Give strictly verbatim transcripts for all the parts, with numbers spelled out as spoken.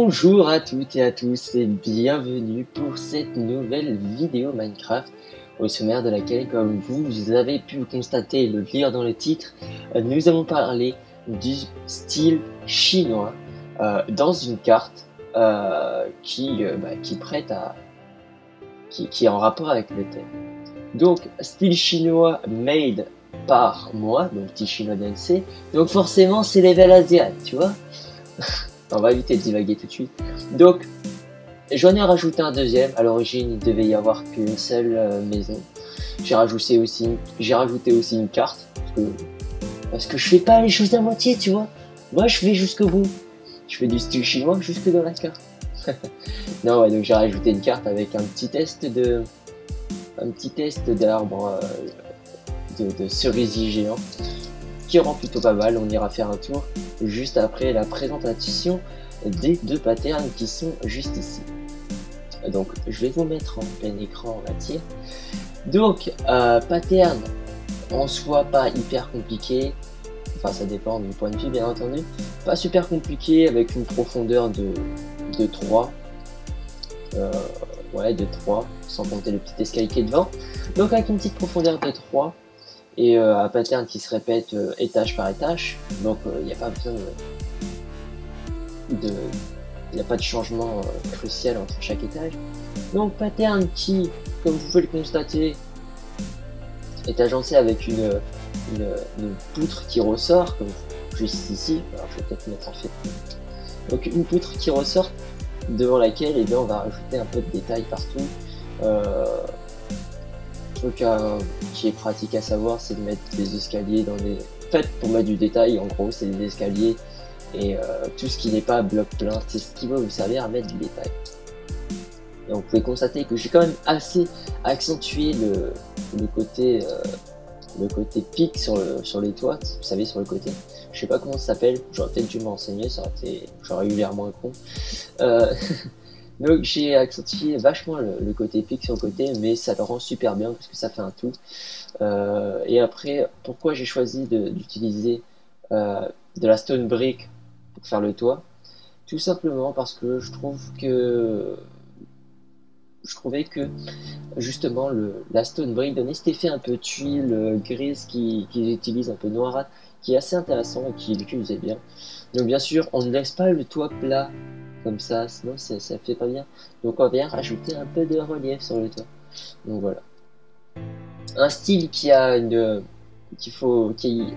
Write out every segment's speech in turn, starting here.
Bonjour à toutes et à tous et bienvenue pour cette nouvelle vidéo Minecraft au sommaire de laquelle, comme vous avez pu le constater et le lire dans le titre, nous allons parler du style chinois euh, dans une carte euh, qui, euh, bah, qui prête à qui, qui est en rapport avec le thème. Donc style chinois made par moi, donc petit chinois D N C, donc forcément c'est level asiat, tu vois. On va éviter de divaguer tout de suite. Donc, j'en ai rajouté un deuxième. À l'origine, il devait y avoir qu'une seule euh, maison. J'ai rajouté aussi, j'ai rajouté aussi une carte parce que, parce que je fais pas les choses à moitié, tu vois. Moi, je vais jusqu'au bout. Je fais du style chinois jusque dans la carte. Non, ouais, donc j'ai rajouté une carte avec un petit test de, un petit test d'arbre euh, de, de cerisier géant, qui rend plutôt pas mal. On ira faire un tour juste après la présentation des deux patterns qui sont juste ici. Donc je vais vous mettre en plein écran, on va dire. Donc euh, pattern en soi pas hyper compliqué, enfin ça dépend du point de vue bien entendu, pas super compliqué, avec une profondeur de, de trois, euh, ouais de trois, sans compter le petit escalier qui est devant. Donc avec une petite profondeur de trois et euh, un pattern qui se répète euh, étage par étage, donc il euh, n'y a pas besoin de, il n'y a pas de changement euh, crucial entre chaque étage. Donc pattern qui, comme vous pouvez le constater, est agencé avec une, une, une poutre qui ressort, comme juste ici. Alors je vais peut-être mettre en fait. Donc une poutre qui ressort devant laquelle eh bien, on va rajouter un peu de détails partout. Euh, truc à, qui est pratique à savoir, c'est de mettre des escaliers dans des... En fait, pour mettre du détail, en gros, c'est des escaliers et euh, tout ce qui n'est pas bloc plein, c'est ce qui va vous servir à mettre du détail. Et vous pouvez constater que j'ai quand même assez accentué le, le côté euh, le côté pic sur, le, sur les toits, vous savez, sur le côté. Je sais pas comment ça s'appelle, j'aurais peut-être dû m'enseigner, ça aurait été... j'aurais eu l'air moins con. Euh... Donc j'ai accentué vachement le, le côté pic sur le côté, mais ça le rend super bien parce que ça fait un tout. Euh, et après, pourquoi j'ai choisi d'utiliser euh, de la stone brick pour faire le toit? Tout simplement parce que je trouve que je trouvais que justement le, la stone brick donnait cet effet un peu tuile euh, grise qui, qui utilise un peu noirâtre, qui est assez intéressant et qui l'utilisait bien. Donc bien sûr, on ne laisse pas le toit plat comme ça, sinon ça, ça fait pas bien. Donc on vient rajouter un peu de relief sur le toit. Donc voilà. Un style qui a une, qu'il faut, qui,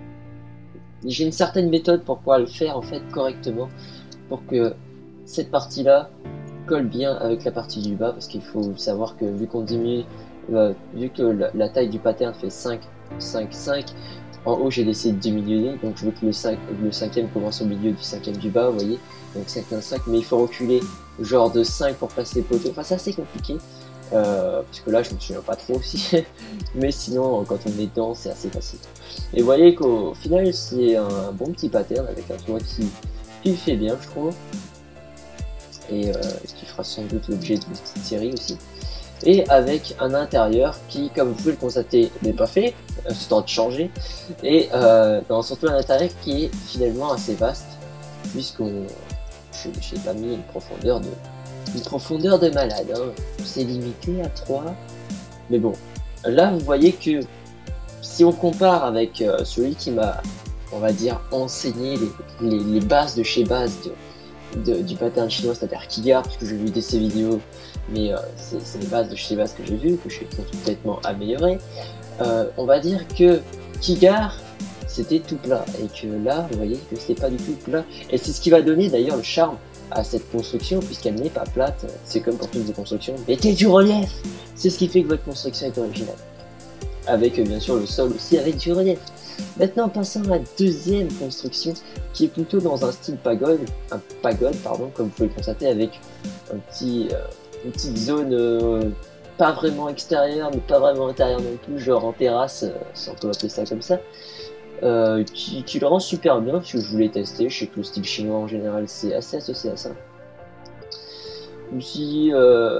j'ai une certaine méthode pour pouvoir le faire en fait correctement, pour que cette partie-là colle bien avec la partie du bas, parce qu'il faut savoir que vu qu'on diminue, euh, vu que la, la taille du pattern fait cinq, cinq, cinq. En haut, j'ai laissé diminuer, donc je veux que le, cinq, le cinquième commence au milieu du cinquième du bas, vous voyez. Donc cinq, un, cinq, mais il faut reculer genre de cinq pour passer les poteaux. Enfin, c'est assez compliqué, euh, parce que là, je me souviens pas trop aussi. Mais sinon, quand on est dedans, c'est assez facile. Et vous voyez qu'au final, c'est un bon petit pattern avec un toit qui, qui fait bien, je trouve. Et euh, qui fera sans doute l'objet d'une petite série aussi. Et avec un intérieur qui, comme vous pouvez le constater, n'est pas fait, c'est temps de changer, et euh, dans, surtout un intérieur qui est finalement assez vaste, puisqu'on, j'ai pas mis une profondeur de, une profondeur de malade, hein. C'est limité à trois, mais bon, là vous voyez que si on compare avec euh, celui qui m'a, on va dire, enseigné les, les, les bases de chez base de, De, du pattern chinois, c'est-à-dire Kigar, parce que j'ai vu des ses vidéos, mais euh, c'est les bases de chez base que j'ai vu, que j'ai complètement amélioré. Euh, on va dire que Kigar, c'était tout plat, et que là, vous voyez que c'est pas du tout plat, et c'est ce qui va donner d'ailleurs le charme à cette construction, puisqu'elle n'est pas plate. C'est comme pour toutes vos constructions, mettez du relief, c'est ce qui fait que votre construction est originale. Avec euh, bien sûr le sol aussi avec du relief. Maintenant, passons à la deuxième construction, qui est plutôt dans un style pagode, un pagode, pardon, comme vous pouvez le constater, avec un petit, euh, une petite zone euh, pas vraiment extérieure, mais pas vraiment intérieure non plus, genre en terrasse, euh, si on peut appeler ça comme ça, euh, qui, qui le rend super bien, parce que je voulais tester. Je sais que le style chinois en général, c'est assez associé à ça. Aussi, euh,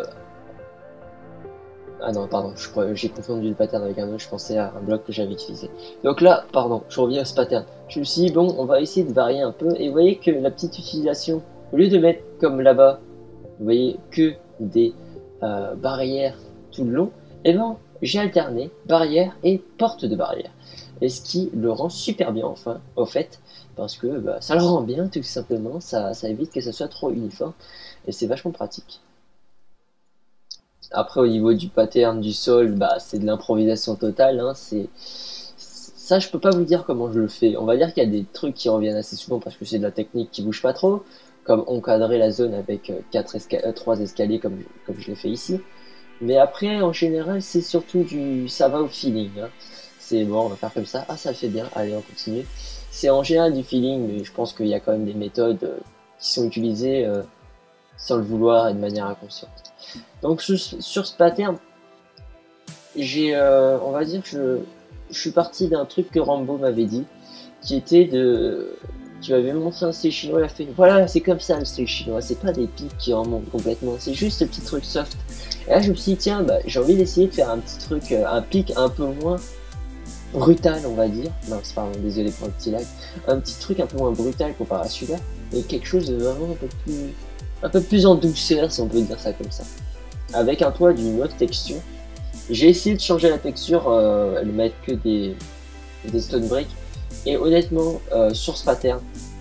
ah non, pardon, j'ai confondu le pattern avec un autre, je pensais à un bloc que j'avais utilisé. Donc là, pardon, je reviens à ce pattern. Je me suis dit, bon, on va essayer de varier un peu, et vous voyez que la petite utilisation au lieu de mettre comme là-bas, vous voyez, que des euh, barrières tout le long, et ben j'ai alterné barrière et porte de barrière. Et ce qui le rend super bien, enfin, au fait, parce que bah, ça le rend bien, tout simplement, ça, ça évite que ça soit trop uniforme, et c'est vachement pratique. Après, au niveau du pattern du sol, bah, c'est de l'improvisation totale, hein, c'est... Ça, je peux pas vous dire comment je le fais. On va dire qu'il y a des trucs qui reviennent assez souvent parce que c'est de la technique qui bouge pas trop, comme encadrer la zone avec quatre esca euh, trois escaliers comme, comme je l'ai fait ici. Mais après, en général, c'est surtout du ça va au feeling. Hein. C'est bon, on va faire comme ça. Ah, ça le fait bien. Allez, on continue. C'est en général du feeling, mais je pense qu'il y a quand même des méthodes euh, qui sont utilisées euh, sans le vouloir et de manière inconsciente. Donc, sur, sur ce pattern, j'ai, euh, on va dire que je, je suis parti d'un truc que Rambo m'avait dit, qui était de... Tu m'avais montré un style chinois, il a fait voilà, c'est comme ça le style chinois, c'est pas des pics qui remontent complètement, c'est juste ce petit truc soft. Et là je me suis dit tiens, bah, j'ai envie d'essayer de faire un petit truc, euh, un pic un peu moins brutal on va dire, non c'est pardon, désolé pour le petit lag, un petit truc un peu moins brutal comparé à celui-là, et quelque chose de vraiment un peu plus, un peu plus en douceur si on peut dire ça comme ça. Avec un toit d'une autre texture. J'ai essayé de changer la texture, euh, le mettre que des, des stone breaks. Et honnêtement, euh, sur ce pattern,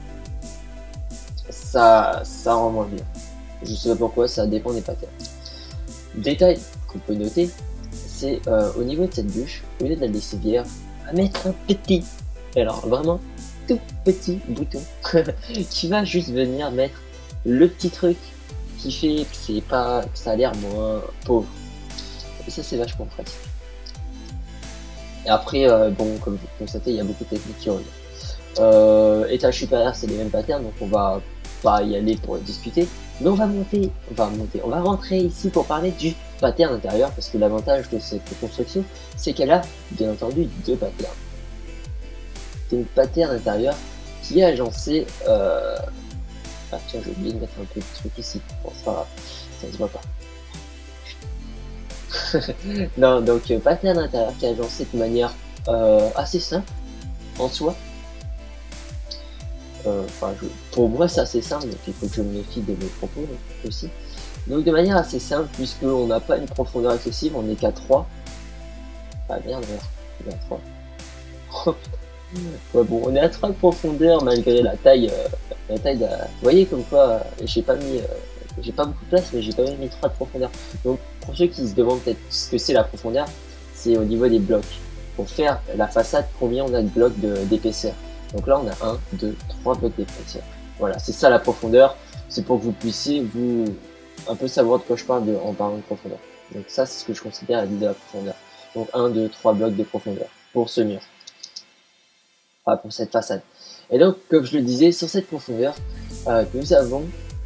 ça, ça rend moins bien. Je sais pas pourquoi, ça dépend des patterns. Détail qu'on peut noter, c'est euh, au niveau de cette bûche, au lieu de la laisser vierge, à mettre un petit, alors vraiment tout petit bouton qui va juste venir mettre le petit truc qui fait que c'est pas, que ça a l'air moins pauvre. Et ça c'est vachement pratique. Et après, euh, bon, comme vous constatez, il y a beaucoup de techniques qui reviennent. Euh, étage supérieur, c'est les mêmes patterns, donc on va pas y aller pour discuter. Mais on va monter, on va monter, on va rentrer ici pour parler du pattern intérieur, parce que l'avantage de cette construction, c'est qu'elle a, bien entendu, deux patterns. C'est une pattern intérieur qui est agencée... Euh... Ah tiens, j'ai oublié de mettre un petit truc ici. Bon, c'est pas grave, ça se voit pas. Non, donc euh, pattern intérieur qui est agencé de manière euh, assez simple en soi. Enfin, euh, pour moi c'est assez simple, donc il faut que je me méfie de mes propos donc, aussi. Donc de manière assez simple, puisqu'on n'a pas une profondeur excessive, on n'est qu'à trois. Ah merde, on est à trois. Oh, ouais, bon, on est à trois de profondeur malgré la taille. Euh, la taille de... Vous voyez comme quoi, euh, j'ai pas mis. Euh, j'ai pas beaucoup de place, mais j'ai quand même mis trois de profondeur. Donc pour ceux qui se demandent peut-être ce que c'est la profondeur, c'est au niveau des blocs. Pour faire la façade, combien on a de blocs d'épaisseur. Donc là on a un, deux, trois blocs d'épaisseur. Voilà, c'est ça la profondeur. C'est pour que vous puissiez vous un peu savoir de quoi je parle de, en parlant de profondeur. Donc ça c'est ce que je considère être de la profondeur. Donc un, deux, trois blocs de profondeur pour ce mur. Enfin, pour cette façade. Et donc comme je le disais, sur cette profondeur, euh, nous avons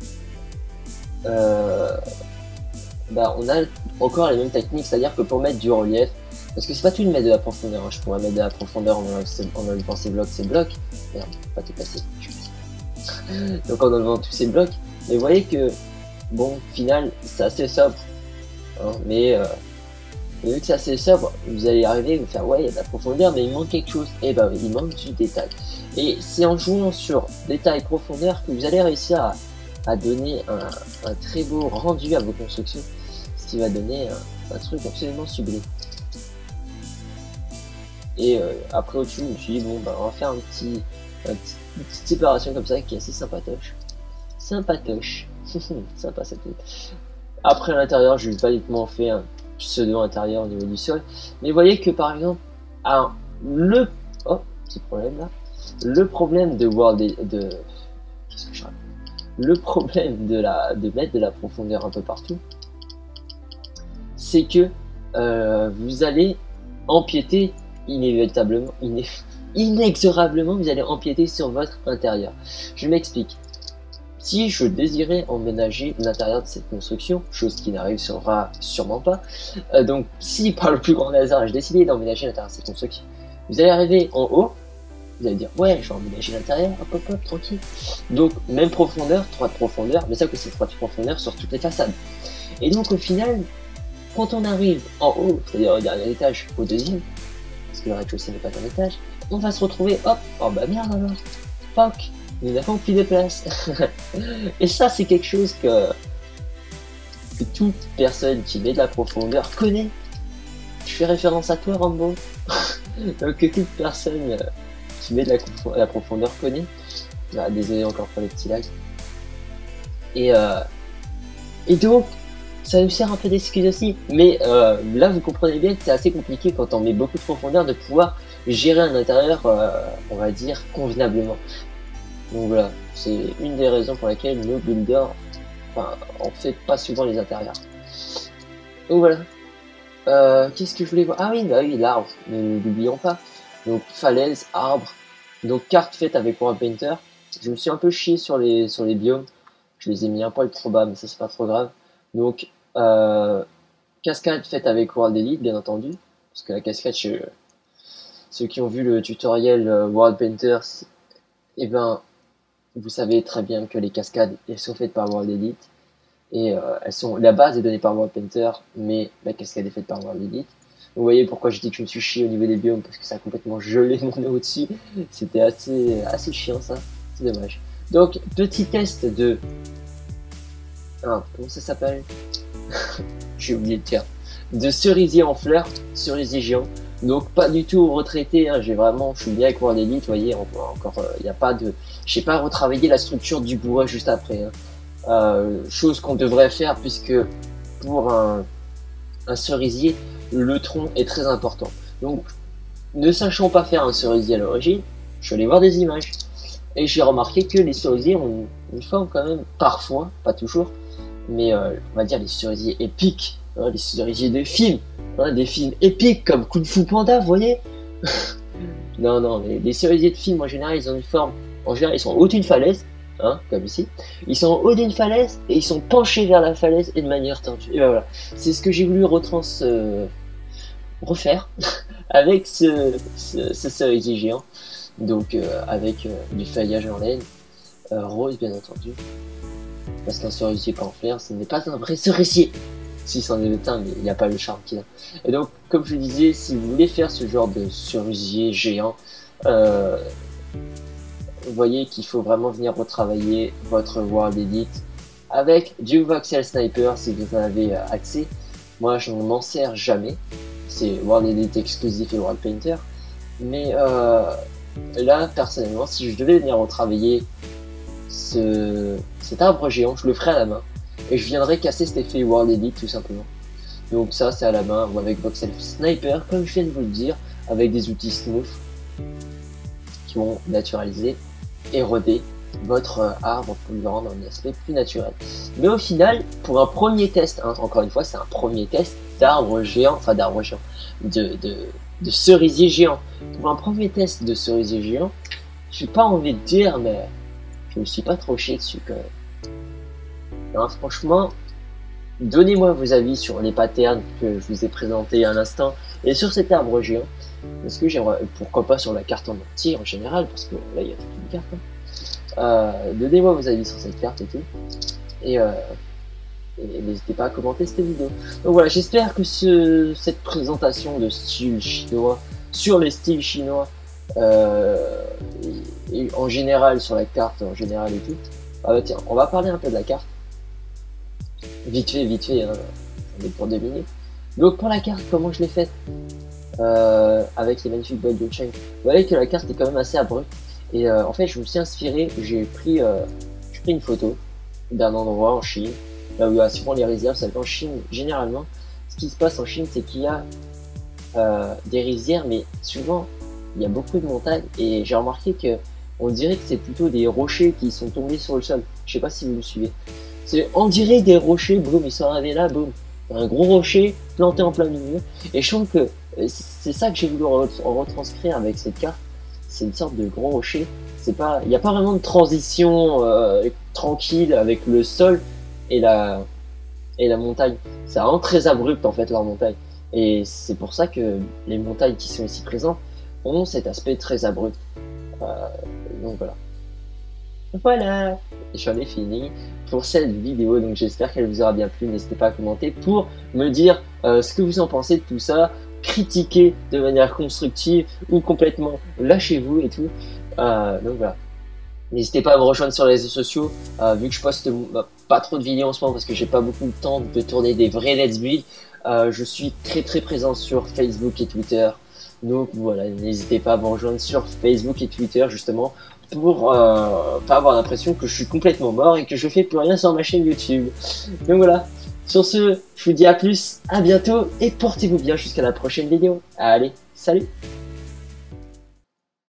Euh, bah, on a encore les mêmes techniques, c'est-à-dire que pour mettre du relief, parce que c'est pas tout de mettre de la profondeur, hein. Je pourrais mettre de la profondeur en enlevant ces blocs, ces blocs, merde, pas tout passer, donc en enlevant tous ces blocs, mais vous voyez que, bon, au final, c'est assez sobre, hein, mais euh, vu que c'est assez sobre, vous allez arriver, vous faire, ouais, il y a de la profondeur, mais il manque quelque chose, et bah oui, il manque du détail, et c'est en jouant sur détail, profondeur, que vous allez réussir à à donner un, un très beau rendu à vos constructions, ce qui va donner un, un truc absolument sublime. Et euh, après au-dessus, je me suis dit, bon, bah, on va faire un petit, un petit, une petite séparation comme ça qui est assez sympatoche. Sympatoche. Sympa cette tête. Après à l'intérieur, je n'ai pas uniquement fait un pseudo intérieur au niveau du sol, mais vous voyez que par exemple, alors, le... Oh, petit problème là. Le problème de voir des... De... Qu'est-ce que je raconte ? Le problème de, la, de mettre de la profondeur un peu partout, c'est que euh, vous allez empiéter inévitablement, iné inexorablement, vous allez empiéter sur votre intérieur. Je m'explique. Si je désirais emménager l'intérieur de cette construction, chose qui n'arrivera sûrement pas, euh, donc si par le plus grand hasard je décidais d'emménager l'intérieur de cette construction, vous allez arriver en haut, vous allez dire, ouais, je vais emménager l'intérieur, hop, hop, hop, tranquille. Donc, même profondeur, trois de profondeur, mais ça que c'est trois de profondeur sur toutes les façades. Et donc, au final, quand on arrive en haut, c'est-à-dire au dernier étage, au deuxième, parce que le rez-de-chaussée n'est pas un étage, on va se retrouver, hop, oh bah merde alors, fuck, nous n'avons plus de place. Et ça, c'est quelque chose que, que toute personne qui met de la profondeur connaît. Je fais référence à toi, Rambo. Donc, que toute personne euh, qui met de la, la profondeur connaît. Ah, désolé encore pour les petits lags. Et, euh, et donc, ça nous sert un peu d'excuse aussi. Mais euh, là, vous comprenez bien que c'est assez compliqué quand on met beaucoup de profondeur de pouvoir gérer un intérieur, euh, on va dire, convenablement. Donc voilà, c'est une des raisons pour laquelle nos builders, enfin, on fait pas souvent les intérieurs. Donc voilà. Euh, Qu'est-ce que je voulais voir? Ah oui, bah oui, l'arbre, ne l'oublions pas. Donc falaise, arbre, donc carte faite avec World Painter. Je me suis un peu chié sur les sur les biomes. Je les ai mis un poil trop bas, mais ça c'est pas trop grave. Donc euh, cascade faite avec World Elite, bien entendu, parce que la cascade, je, ceux qui ont vu le tutoriel euh, World Painter, et eh ben vous savez très bien que les cascades elles sont faites par World Elite. Et euh, elles sont, la base est donnée par World Painter, mais la cascade est faite par World Elite. Vous voyez pourquoi je dis que je me suis chié au niveau des biomes, parce que ça a complètement gelé mon nez au-dessus. C'était assez, assez chiant ça, c'est dommage. Donc, petit test de... Ah, comment ça s'appelle? J'ai oublié le terme. De cerisier en fleurs, cerisier géant. Donc pas du tout retraité, hein. J'ai vraiment, je suis bien avec World Elite, vous voyez, encore, il euh, n'y a pas de... J'ai pas retravaillé la structure du bois juste après, hein. Euh, chose qu'on devrait faire puisque pour un, un cerisier, le tronc est très important. Donc, ne sachant pas faire un cerisier à l'origine, je suis allé voir des images et j'ai remarqué que les cerisiers ont une, une forme quand même, parfois, pas toujours, mais euh, on va dire les cerisiers épiques, hein, les cerisiers de films, hein, des films épiques comme Kung Fu Panda, vous voyez. Non, non, mais les cerisiers de films en général, ils ont une forme, en général, ils sont au-dessus d'une falaise. Hein, comme ici, ils sont en haut d'une falaise et ils sont penchés vers la falaise et de manière tendue. Et ben voilà, c'est ce que j'ai voulu retrans euh, refaire avec ce, ce, ce cerisier géant. Donc euh, avec euh, du feuillage en laine, euh, rose bien entendu, parce qu'un cerisier pas en fleurs, ce n'est pas un vrai cerisier. Si c'en est un, mais il n'y a pas le charme qu'il a. Et donc, comme je disais, si vous voulez faire ce genre de cerisier géant, euh, vous voyez qu'il faut vraiment venir retravailler votre World Elite avec du Voxel Sniper si vous en avez accès. Moi je ne m'en sers jamais, c'est World Elite exclusif et World Painter. Mais euh, là personnellement, si je devais venir retravailler ce, cet arbre géant, je le ferais à la main. Et je viendrais casser cet effet World Elite tout simplement. Donc ça c'est à la main ou avec Voxel Sniper, comme je viens de vous le dire, avec des outils smooth qui vont naturaliser, éroder votre arbre pour lui rendre un aspect plus naturel. Mais au final, pour un premier test, hein, encore une fois, c'est un premier test d'arbre géant, enfin d'arbre géant, de, de, de cerisier géant. Pour un premier test de cerisier géant, je n'ai pas envie de dire, mais je me suis pas trop chié dessus quand même. Non, franchement, donnez-moi vos avis sur les patterns que je vous ai présentés à l'instant et sur cet arbre géant. Parce que j'aimerais, pourquoi pas sur la carte en entier en général, parce que là il y a toute une carte. Hein. Euh, Donnez-moi vos avis sur cette carte et tout. Et, euh, et n'hésitez pas à commenter cette vidéo. Donc voilà, j'espère que ce, cette présentation de style chinois, sur les styles chinois, euh, et, et en général sur la carte en général et tout. Ah bah tiens, on va parler un peu de la carte. Vite fait, vite fait, hein, on est pour deux minutes. Donc pour la carte, comment je l'ai faite? Euh, avec les magnifiques boîtes de Cheng. Vous voyez que la carte est quand même assez abrupte. Et euh, en fait, je me suis inspiré, j'ai pris, euh, j'ai pris une photo d'un endroit en Chine, là où il y a souvent les rizières. Vous savez, en Chine, généralement, ce qui se passe en Chine, c'est qu'il y a euh, des rizières, mais souvent, il y a beaucoup de montagnes. Et j'ai remarqué que on dirait que c'est plutôt des rochers qui sont tombés sur le sol. Je sais pas si vous me suivez. C'est, on dirait des rochers, boum, ils sont arrivés là, boum. Un gros rocher planté en plein milieu. Et je trouve que c'est ça que j'ai voulu retranscrire avec cette carte. C'est une sorte de gros rocher. C'est pas, il n'y a pas vraiment de transition euh, tranquille avec le sol et la et la montagne. C'est vraiment très abrupt en fait leur montagne. Et c'est pour ça que les montagnes qui sont ici présentes ont cet aspect très abrupt. Euh, donc voilà. Voilà, j'en ai fini pour cette vidéo, donc j'espère qu'elle vous aura bien plu. N'hésitez pas à commenter pour me dire euh, ce que vous en pensez de tout ça, critiquer de manière constructive ou complètement lâchez-vous et tout. Euh, donc voilà. N'hésitez pas à me rejoindre sur les réseaux sociaux, euh, vu que je poste bah, pas trop de vidéos en ce moment parce que j'ai pas beaucoup de temps de tourner des vrais let's build. Euh, je suis très très présent sur Facebook et Twitter. Donc voilà, n'hésitez pas à me rejoindre sur Facebook et Twitter justement pour euh, pas avoir l'impression que je suis complètement mort et que je fais plus rien sur ma chaîne YouTube. Donc voilà, sur ce, je vous dis à plus, à bientôt et portez-vous bien jusqu'à la prochaine vidéo. Allez, salut!